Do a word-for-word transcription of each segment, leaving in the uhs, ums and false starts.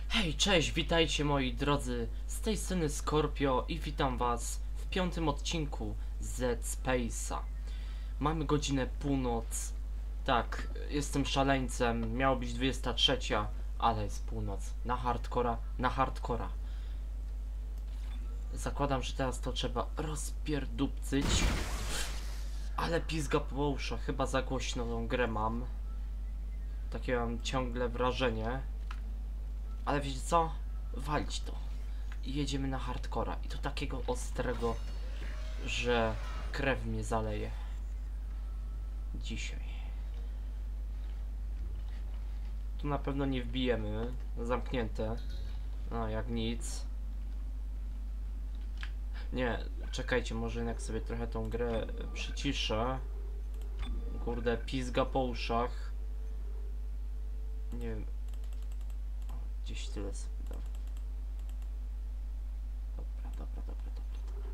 Hej, cześć, witajcie moi drodzy, z tej strony Scorpio i witam was w piątym odcinku Z Space'a. Mamy godzinę północ, tak, jestem szaleńcem, miało być dwudziesta trzecia, ale jest północ, na hardcora, na hardcora. Zakładam, że teraz to trzeba rozpierdupcyć, ale pizga po uszach, chyba za głośno tą grę mam. Takie mam ciągle wrażenie. Ale wiecie co? Walić to. I jedziemy na hardcora. I to takiego ostrego, że krew mnie zaleje. Dzisiaj. Tu na pewno nie wbijemy. Zamknięte. No, jak nic. Nie, czekajcie, może jednak sobie trochę tą grę przyciszę. Kurde, pizga po uszach. Nie wiem. Gdzieś tyle sobie dam. Dobra, dobra, dobra, dobra, dobra.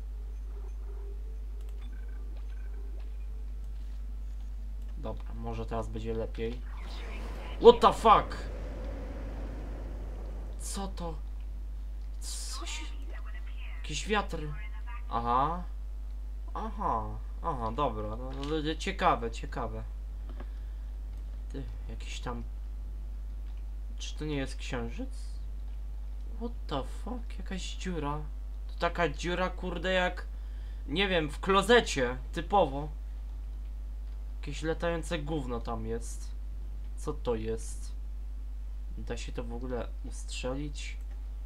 Dobra, może teraz będzie lepiej. What the fuck? Co to? Co się... Jakiś wiatr. Aha. Aha. Aha, dobra. No, no, ciekawe, ciekawe. Ty, jakiś tam... Czy to nie jest księżyc? What the fuck? Jakaś dziura. To taka dziura, kurde, jak... Nie wiem, w klozecie. Typowo. Jakieś latające gówno tam jest. Co to jest? Da się to w ogóle ustrzelić?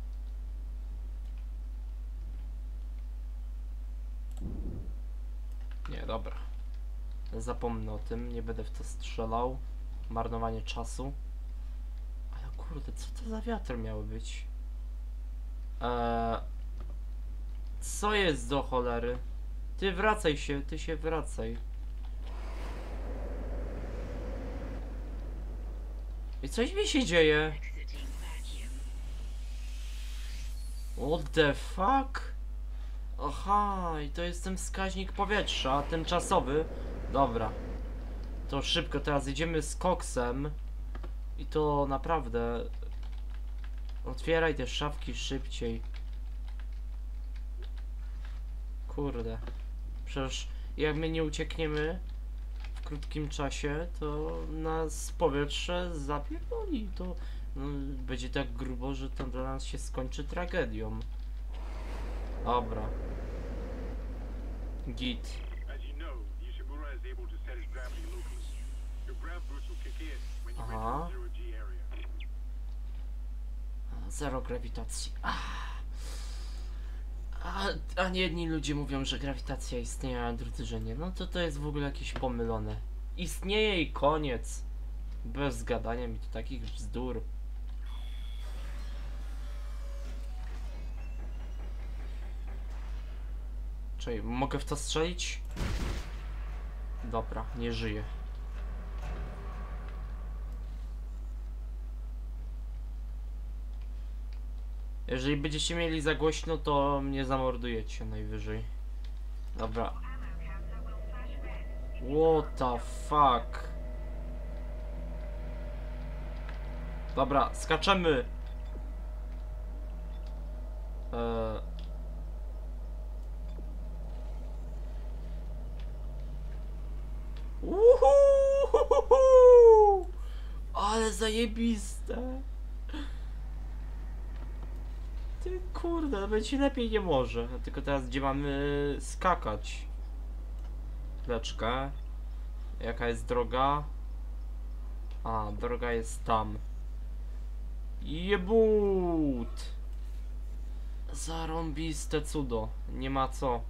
Nie, dobra. Zapomnę o tym, nie będę w to strzelał. Marnowanie czasu. Kurde, co to za wiatr miał być? Eee, co jest do cholery? Ty wracaj się, ty się wracaj. I coś mi się dzieje. What the fuck? Aha, i to jest ten wskaźnik powietrza, tymczasowy. Dobra. To szybko, teraz jedziemy z koksem. I to naprawdę... Otwieraj te szafki szybciej. Kurde. Przecież jak my nie uciekniemy w krótkim czasie, to nas powietrze zapierdoli. To no, będzie tak grubo, że to dla nas się skończy tragedią. Dobra. Git. Aha. Zero grawitacji. Ah. A, a nie jedni ludzie mówią, że grawitacja istnieje, a drudzy, że nie. No to to jest w ogóle jakieś pomylone. Istnieje i koniec. Bez gadania mi to takich bzdur. Czekaj, mogę w to strzelić? Dobra, nie żyję. Jeżeli będziecie mieli za głośno, to mnie zamordujecie najwyżej. Dobra. What the fuck? Dobra, skaczemy. Eee. Uhuhuhuhu! Ale zajebiste. Ty kurde, nawet się lepiej nie może. Tylko teraz gdzie mamy skakać? Chwileczkę. Jaka jest droga? A, droga jest tam. Jebut! Zarąbiste cudo. Nie ma co.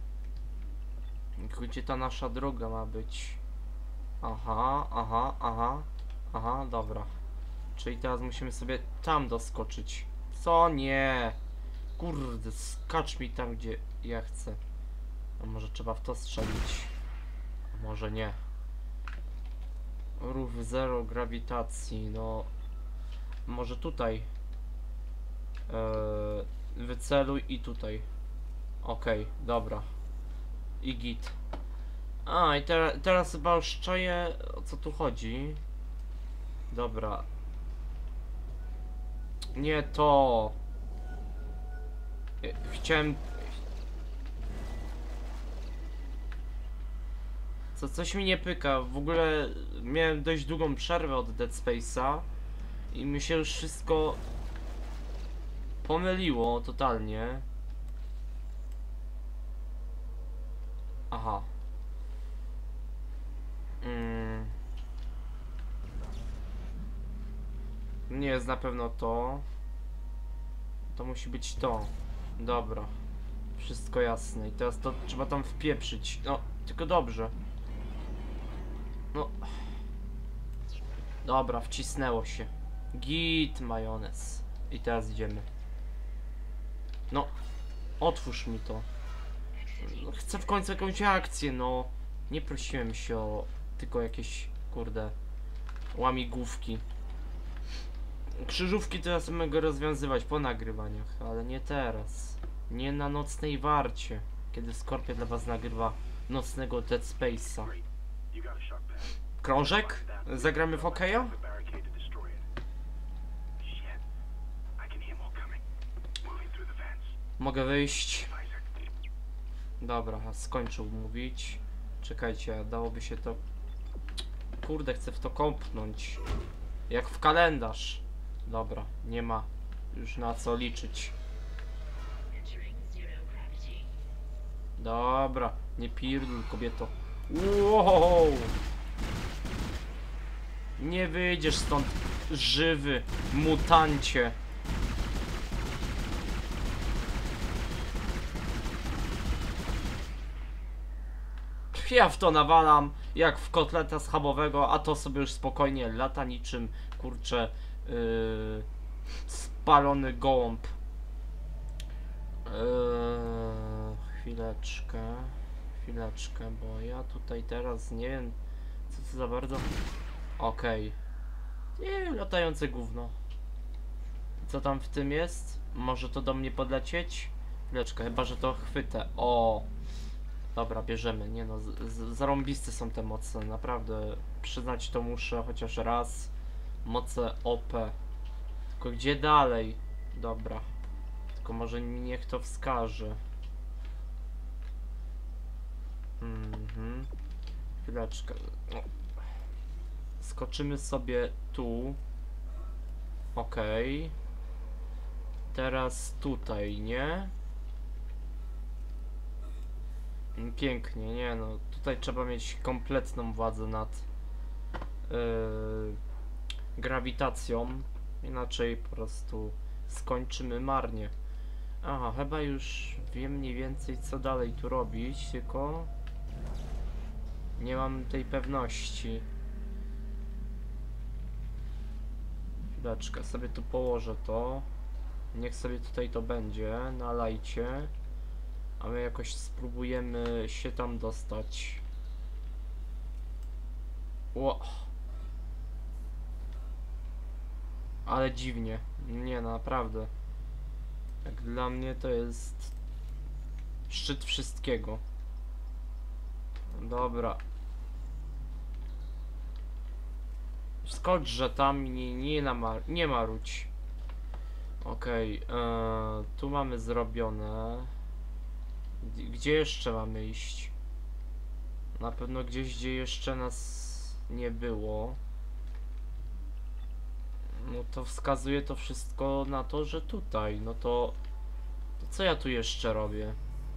Gdzie ta nasza droga ma być? Aha, aha, aha. Aha, dobra. Czyli teraz musimy sobie tam doskoczyć. Co nie? Kurde, skacz mi tam, gdzie ja chcę. A może trzeba w to strzelić? A może nie. Rów zero grawitacji, no... Może tutaj. Eee, wyceluj i tutaj. Okej, okay, dobra. I git. A, i te, teraz chyba już czaję, o co tu chodzi. Dobra. Nie to. Chciałem... Co, coś mi nie pyka. W ogóle miałem dość długą przerwę od Dead Space'a i mi się już wszystko pomyliło totalnie. Aha. Mm. Nie jest na pewno to. To musi być to. Dobra. Wszystko jasne. I teraz to trzeba tam wpieprzyć. No, tylko dobrze. No. Dobra, wcisnęło się. Git, majonez. I teraz idziemy. No. Otwórz mi to. No, chcę w końcu jakąś akcję, no. Nie prosiłem się o tylko jakieś, kurde, łamigłówki. Krzyżówki to ja sobie mogę rozwiązywać po nagrywaniach, ale nie teraz. Nie na nocnej warcie, kiedy Skorpion dla was nagrywa nocnego Dead Space'a. Krążek? Zagramy w hokeja? Mogę wyjść. Dobra, skończył mówić. Czekajcie, dałoby się to... Kurde, chcę w to kąpnąć. Jak w kalendarz. Dobra, nie ma już na co liczyć. Dobra, nie pierdol, kobieto. Wow! Nie wyjdziesz stąd, żywy mutancie. Ja w to nawalam jak w kotleta schabowego, a to sobie już spokojnie lata niczym, kurczę, yy, spalony gołąb. Yy, chwileczkę, chwileczkę, bo ja tutaj teraz nie wiem, co to za bardzo... Okej. Okay. Latające gówno. Co tam w tym jest? Może to do mnie podlecieć? Chwileczkę, chyba że to chwytę. O! Dobra, bierzemy. Nie no, z, z, zarąbiste są te moce. Naprawdę, przyznać to muszę chociaż raz. Moce O P. Tylko gdzie dalej? Dobra. Tylko może niech to wskaże. Mhm. Chwileczkę. No. Skoczymy sobie tu. Okej. Okay. Teraz tutaj, nie? Pięknie, nie no. Tutaj trzeba mieć kompletną władzę nad yy, grawitacją. Inaczej po prostu skończymy marnie. Aha, chyba już wiem mniej więcej co dalej tu robić, tylko nie mam tej pewności. Chwileczkę, sobie tu położę to. Niech sobie tutaj to będzie na lajcie. A my jakoś spróbujemy się tam dostać. Ło. Ale dziwnie. Nie, naprawdę. Jak dla mnie to jest szczyt wszystkiego. Dobra. Skocz, że tam nie, nie, namar nie marudź. Okej, okay, yy, tu mamy zrobione. Gdzie jeszcze mamy iść? Na pewno gdzieś, gdzie jeszcze nas nie było. No to wskazuje to wszystko na to, że tutaj. No to, to co ja tu jeszcze robię?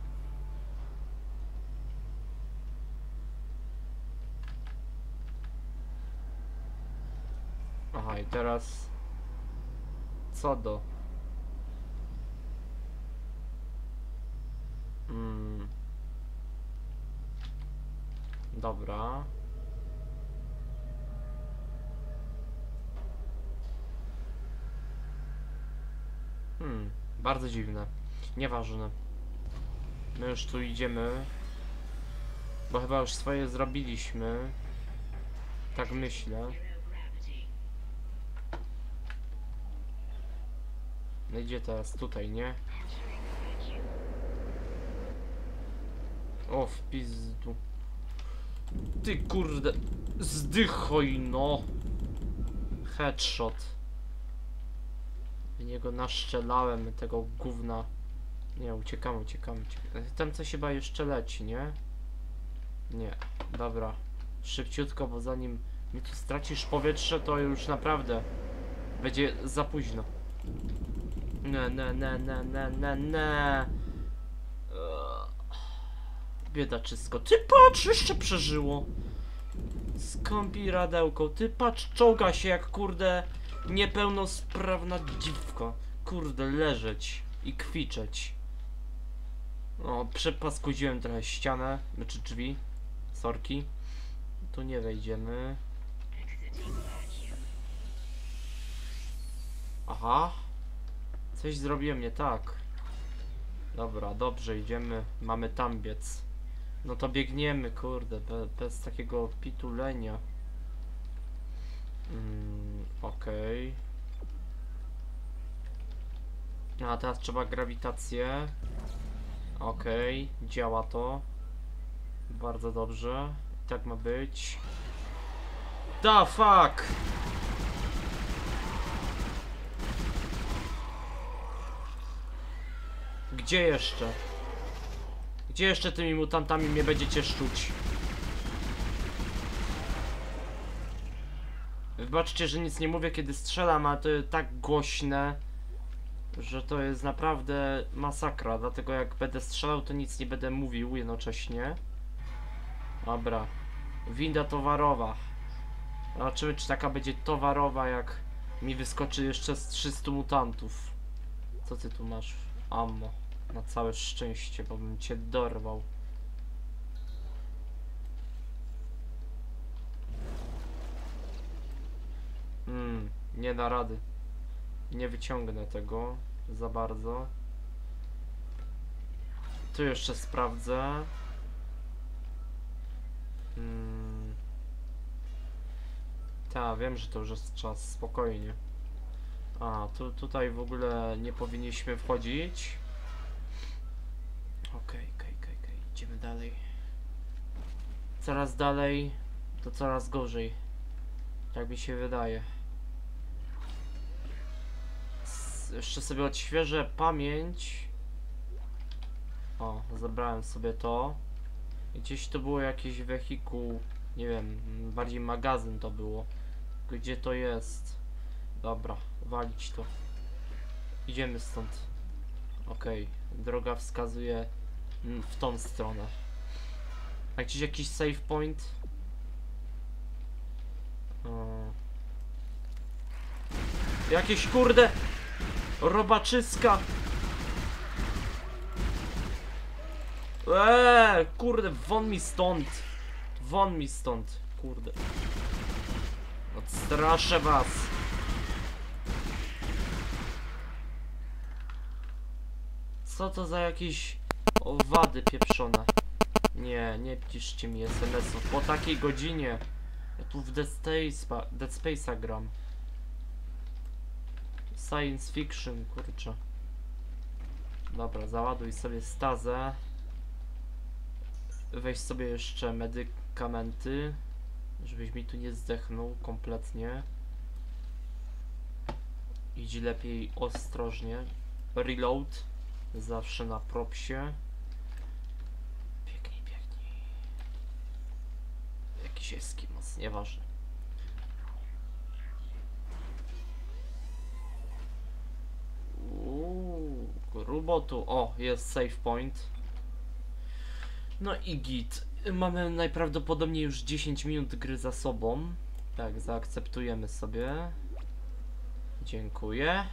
Aha, i teraz co do? Hmm. Dobra. Hmm, bardzo dziwne. Nieważne. My już tu idziemy. Bo chyba już swoje zrobiliśmy. Tak myślę. No idzie teraz tutaj, nie? O, w pizdu. Ty kurde. Zdychoj no. Headshot. niego naszczelałem tego gówna. Nie, uciekamy, uciekamy, uciekamy. Tam coś chyba jeszcze leci, nie? Nie, dobra. Szybciutko, bo zanim mi tu stracisz powietrze, to już naprawdę będzie za późno. Ne, ne, ne, ne, ne, ne, ne. Biedaczysko. Ty patrz, jeszcze przeżyło. Skąpi radełko. Ty patrz, czołga się jak kurde niepełnosprawna dziwko. Kurde, leżeć i kwiczeć. O, przepaskudziłem trochę ścianę, znaczy drzwi. Sorki. Tu nie wejdziemy. Aha. Coś zrobiłem nie tak. Dobra, dobrze, idziemy. Mamy tam biec. No to biegniemy, kurde, be, bez takiego pitulenia. Mm, okej. Okay. A teraz trzeba grawitację. Okej, okay, działa to. Bardzo dobrze. Tak ma być. Da fuck! Gdzie jeszcze? Gdzie jeszcze tymi mutantami mnie będziecie szczuć? Wybaczcie, że nic nie mówię, kiedy strzelam, ale to jest tak głośne, że to jest naprawdę masakra. Dlatego jak będę strzelał, to nic nie będę mówił jednocześnie. Dobra. Winda towarowa. Zobaczymy, czy taka będzie towarowa, jak mi wyskoczy jeszcze z trzystu mutantów. Co ty tu masz? Ammo. Na całe szczęście, bo bym cię dorwał. Hmm, nie da rady. Nie wyciągnę tego za bardzo. Tu jeszcze sprawdzę. Hmm. Ta, wiem, że to już jest czas, spokojnie. A, tu, tutaj w ogóle nie powinniśmy wchodzić. Okej, okej, okej, okej, idziemy dalej. Coraz dalej, to coraz gorzej. Tak mi się wydaje. S jeszcze sobie odświeżę pamięć. O, zabrałem sobie to. Gdzieś to było jakieś wehikuł, nie wiem, bardziej magazyn to było. Gdzie to jest? Dobra, walić to. Idziemy stąd. Okej, okay. Droga wskazuje w tą stronę. A gdzieś jakiś save point? O. Jakieś kurde robaczyska. Eee, kurde, won mi stąd. Won mi stąd, kurde. Odstraszę was. Co to za jakieś owady pieprzone? Nie, nie piszcie mi es em esów po takiej godzinie. Ja tu w Dead Space'a, Dead Space'a gram. Science fiction, kurczę. Dobra, załaduj sobie stazę. Weź sobie jeszcze medykamenty, żebyś mi tu nie zdechnął kompletnie. Idź lepiej ostrożnie. Reload. Zawsze na propsie. Biegnij, biegnij. Jakiś eskimos, nieważne. Uuu, grubo tu. O, jest save point. No i git. Mamy najprawdopodobniej już dziesięć minut gry za sobą. Tak, zaakceptujemy sobie. Dziękuję.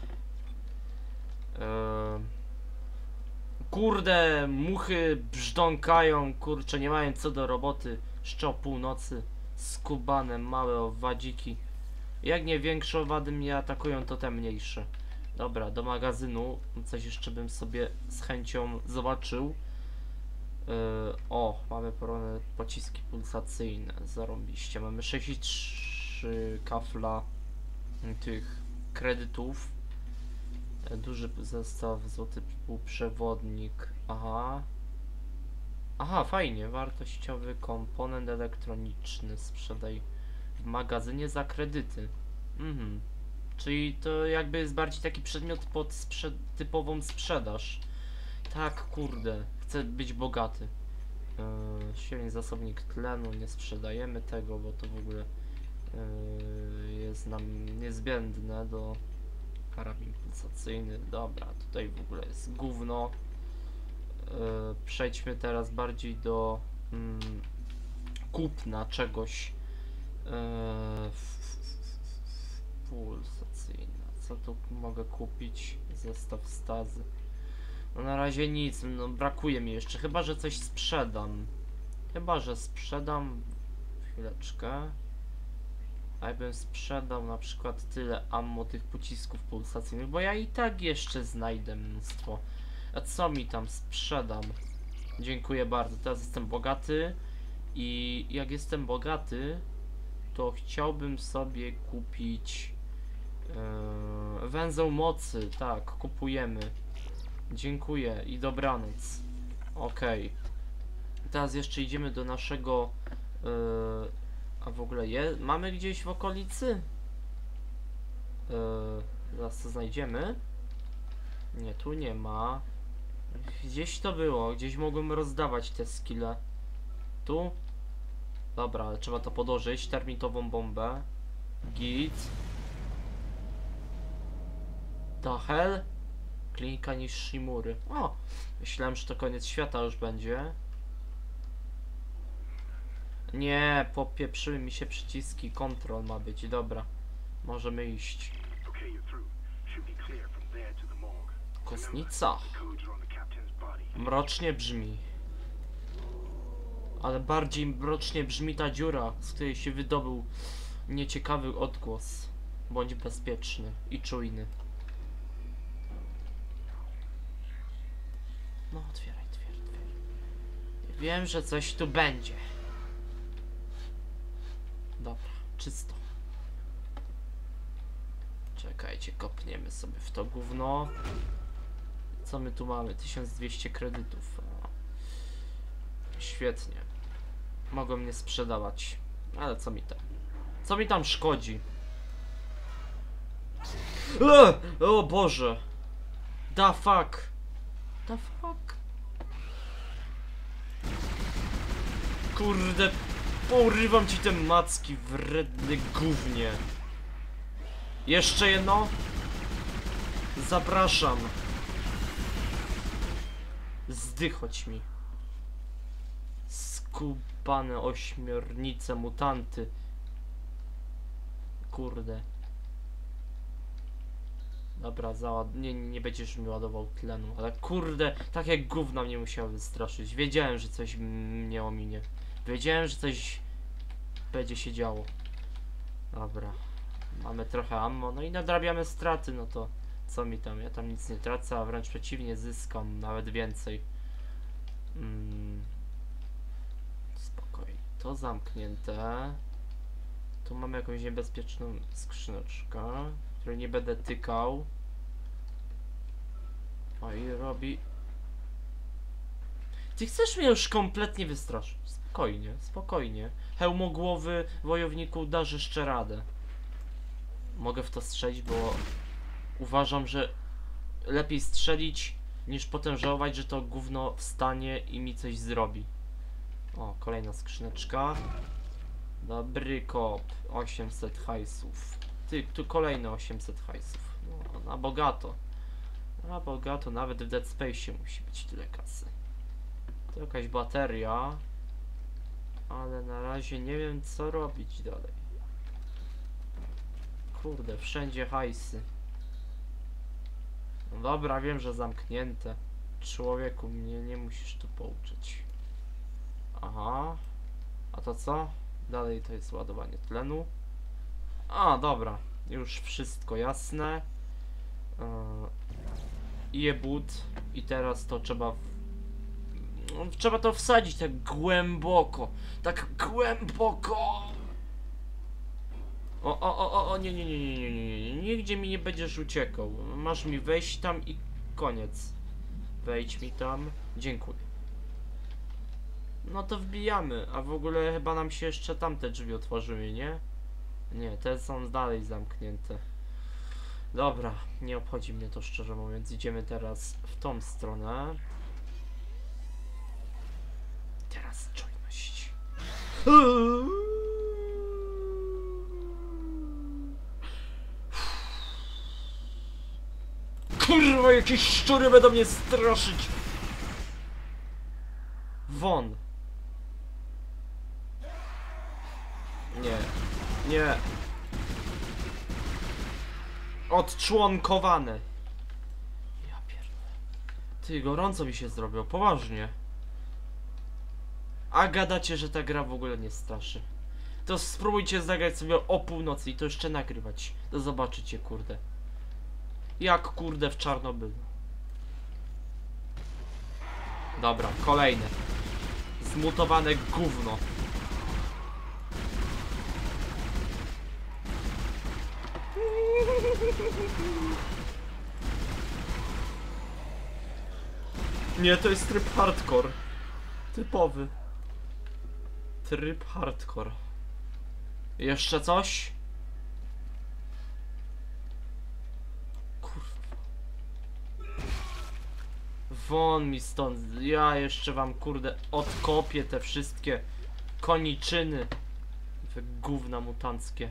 Eee... Kurde, muchy brzdąkają, kurczę, nie mają co do roboty. Jeszcze o północy. Skubane, małe owadziki. Jak nie większe owady mnie atakują, to te mniejsze. Dobra, do magazynu. Coś jeszcze bym sobie z chęcią zobaczył. Yy, o, mamy porone pociski pulsacyjne. Zarąbiście. Mamy sześćdziesiąt trzy kafla tych kredytów. Duży zestaw, złoty półprzewodnik. Aha. Aha, fajnie. Wartościowy komponent elektroniczny. Sprzedaj w magazynie za kredyty. Mhm. Czyli to jakby jest bardziej taki przedmiot pod sprze typową sprzedaż. Tak, kurde, chcę być bogaty. Yy, silny zasobnik tlenu, nie sprzedajemy tego, bo to w ogóle yy, jest nam niezbędne do karabin pulsacyjny. Dobra, tutaj w ogóle jest gówno. Yy, przejdźmy teraz bardziej do mm, kupna czegoś. Yy, pulsacyjna. Co tu mogę kupić? Zestaw stazy. No na razie nic, no brakuje mi jeszcze, chyba że coś sprzedam. Chyba że sprzedam. Chwileczkę. A jakbym sprzedał na przykład tyle ammo tych pocisków pulsacyjnych, bo ja i tak jeszcze znajdę mnóstwo. A co mi tam sprzedam? Dziękuję bardzo, teraz jestem bogaty. I jak jestem bogaty, to chciałbym sobie kupić yy, węzeł mocy. Tak, kupujemy. Dziękuję i dobranoc. Okej. Okay. Teraz jeszcze idziemy do naszego... Yy, a w ogóle je, mamy gdzieś w okolicy? Yy, zaraz to znajdziemy. Nie, tu nie ma. Gdzieś to było, gdzieś mogłem rozdawać te skille. Tu? Dobra, ale trzeba to podłożyć. Termitową bombę. Git. The hell? Klinika Nishimury. O! Myślałem, że to koniec świata już będzie. Nie, popieprzyły mi się przyciski. Kontrol ma być. Dobra. Możemy iść. Kostnica. Mrocznie brzmi. Ale bardziej mrocznie brzmi ta dziura, z której się wydobył nieciekawy odgłos. Bądź bezpieczny i czujny. No, otwieraj, otwieraj, otwieraj. Wiem, że coś tu będzie. Dobra, czysto. Czekajcie, kopniemy sobie w to gówno. Co my tu mamy? tysiąc dwieście kredytów. Świetnie. Mogą mnie sprzedawać. Ale co mi tam? Co mi tam szkodzi? Eee! O Boże! Da fuck! Da fuck! Kurde! Porywam ci te macki, wredny gównie! Jeszcze jedno? Zapraszam! Zdychoć mi. Skubane ośmiornice, mutanty. Kurde. Dobra, załad... nie, nie będziesz mi ładował tlenu, ale kurde, tak jak gówna mnie musiało wystraszyć. Wiedziałem, że coś mnie ominie. Wiedziałem, że coś będzie się działo. Dobra. Mamy trochę ammo, no i nadrabiamy straty, no to co mi tam? Ja tam nic nie tracę, a wręcz przeciwnie, zyskam nawet więcej. Mm. Spokojnie. To zamknięte. Tu mamy jakąś niebezpieczną skrzyneczkę, której nie będę tykał. O i robi... Ty chcesz mnie już kompletnie wystraszyć. Spokojnie, spokojnie. Hełmogłowy wojowniku, dasz jeszcze radę. Mogę w to strzelić, bo uważam, że lepiej strzelić niż potem żałować, że to gówno wstanie i mi coś zrobi. O, kolejna skrzyneczka. Dobry kop. osiemset hajsów. Ty, tu kolejne osiemset hajsów. No, na bogato. Na bogato, nawet w Dead Space musi być tyle kasy. To jakaś bateria. Ale na razie nie wiem, co robić dalej. Kurde, wszędzie hajsy. No dobra, wiem, że zamknięte. Człowieku, mnie nie musisz tu pouczyć. Aha. A to co? Dalej to jest ładowanie tlenu. A, dobra. Już wszystko jasne. Yy, jebut. I teraz to trzeba... W... No, trzeba to wsadzić tak głęboko. Tak głęboko. O, o, o, o, nie, nie, nie, nie, nie, nie, nie, nigdzie mi nie będziesz uciekał. Masz mi wejść tam i koniec. Wejdź mi tam. Dziękuję. No to wbijamy, a w ogóle chyba nam się jeszcze tamte drzwi otworzyły, nie? Nie, te są dalej zamknięte. Dobra, nie obchodzi mnie to szczerze mówiąc. Idziemy teraz w tą stronę. Teraz czujność. Kurwa, jakieś szczury będą mnie straszyć. Won. Nie. Nie. Odczłonkowane. Ja pierdolę. Ty, gorąco mi się zrobiło, poważnie. A gadacie, że ta gra w ogóle nie straszy. To spróbujcie zagrać sobie o północy i to jeszcze nagrywać. To zobaczycie, kurde. Jak kurde w Czarnobylu. Dobra, kolejne. Zmutowane gówno. Nie, to jest tryb hardcore. Typowy. Tryb hardcore. Jeszcze coś? Kurwa. Won mi stąd. Ja jeszcze wam kurde odkopię te wszystkie koniczyny. Te gówna mutanckie.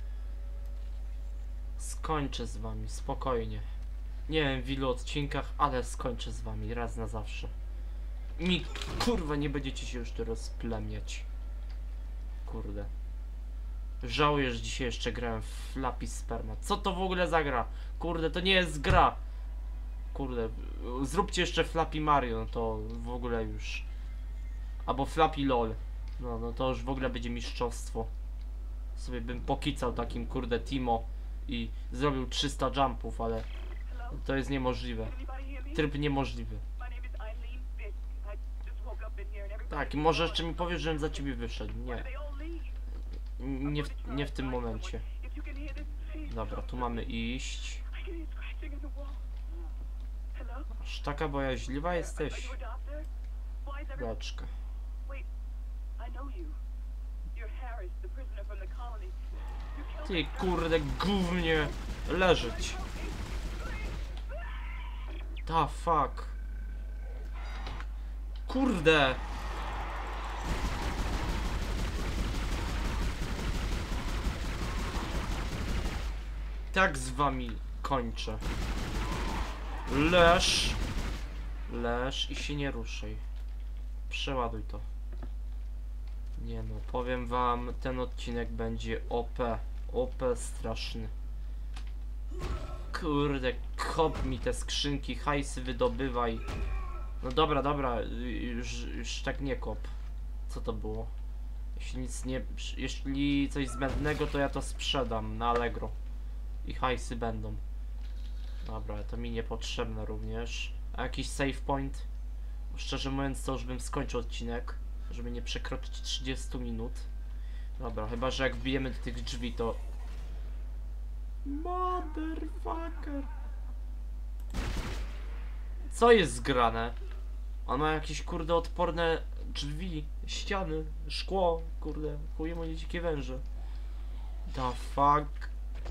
Skończę z wami, spokojnie. Nie wiem w ilu odcinkach, ale skończę z wami raz na zawsze. Mi kurwa nie będziecie się już tu rozplemiać. Kurde. Żałuję, że dzisiaj jeszcze grałem w Flappy Sperma. Co to w ogóle za gra? Kurde, to nie jest gra. Kurde, zróbcie jeszcze Flappy Mario, no to w ogóle już. Albo Flappy LOL. No, no to już w ogóle będzie mistrzostwo. Sobie bym pokicał takim kurde Timo i zrobił trzysta jumpów, ale to jest niemożliwe. Tryb niemożliwy. Tak, i może jeszcze mi powiesz, żebym za ciebie wyszedł. Nie. Nie w, nie w tym momencie. Dobra, tu mamy iść. Aż taka bojaźliwa jesteś. Beczka. Ty kurde gównie leżeć. Ta fuck. Kurde. Tak z wami kończę. Leż. Leż i się nie ruszaj. Przeładuj to. Nie no, powiem wam, ten odcinek będzie O P. O P straszny. Kurde, kop mi te skrzynki, hajsy wydobywaj. No dobra, dobra, już, już tak nie kop. Co to było? Jeśli nic nie... Jeśli coś zbędnego, to ja to sprzedam na Allegro. I hajsy będą. Dobra, to mi niepotrzebne również. A jakiś save point? Szczerze mówiąc, to już bym skończył odcinek, żeby nie przekroczyć trzydziestu minut. Dobra, chyba że jak wbijemy do tych drzwi, to... Motherfucker. Co jest zgrane? On ma jakieś kurde odporne drzwi, ściany, szkło, kurde, chuje moje dzikie węże. The fuck?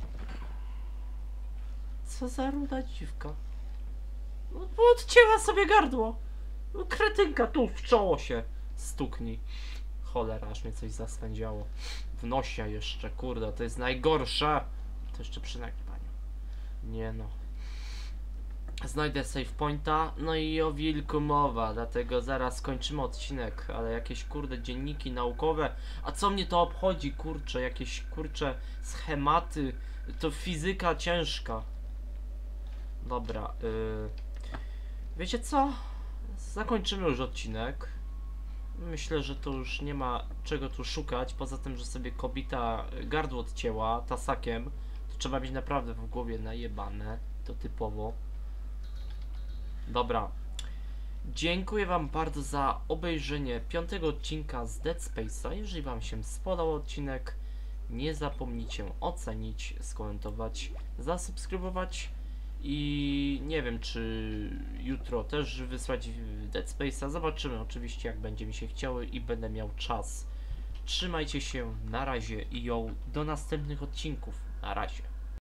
Co za ruda dziwka? No, odcięła sobie gardło. No, kretynka, tu w czoło się stuknij. Cholera, aż mnie coś zaswędziało. W nosie jeszcze, kurde, to jest najgorsze. To jeszcze przy nagrywaniu. Nie no. Znajdę save pointa, no i o wilku mowa, dlatego zaraz skończymy odcinek, ale jakieś kurde dzienniki naukowe, a co mnie to obchodzi, kurcze, jakieś kurcze schematy, to fizyka ciężka. Dobra, yy... wiecie co? Zakończymy już odcinek. Myślę, że to już nie ma czego tu szukać, poza tym, że sobie kobieta gardło odcięła tasakiem, to trzeba mieć naprawdę w głowie najebane, to typowo. Dobra, dziękuję wam bardzo za obejrzenie piątego odcinka z Dead Space'a. Jeżeli wam się spodobał odcinek, nie zapomnijcie ocenić, skomentować, zasubskrybować i nie wiem, czy jutro też wysłać Dead Space'a. Zobaczymy oczywiście, jak będzie mi się chciało i będę miał czas. Trzymajcie się, na razie i ją do następnych odcinków. Na razie.